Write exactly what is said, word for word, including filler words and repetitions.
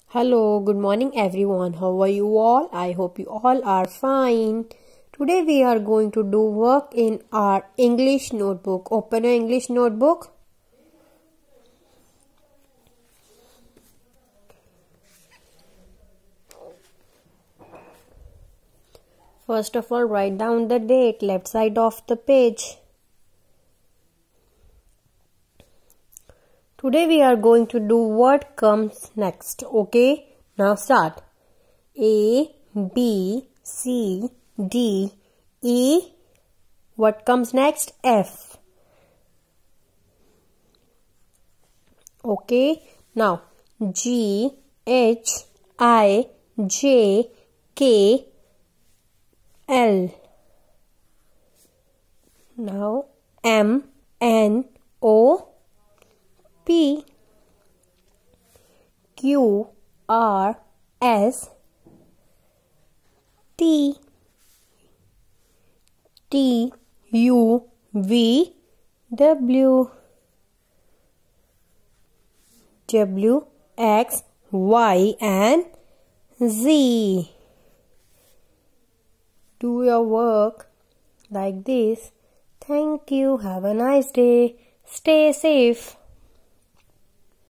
Hello, good morning everyone. How are you all? I hope you all are fine. Today we are going to do work in our English notebook. Open your English notebook. First of all, write down the date, left side of the page. Today we are going to do what comes next. Okay, now start. A, B, C, D, E. What comes next? F. Okay, now G, H, I, J, K, L. Now M, N, O, P, Q, R, S, T, T, U, V, W, W, X, Y, and Z. Do your work like this. Thank you. Have a nice day. Stay safe.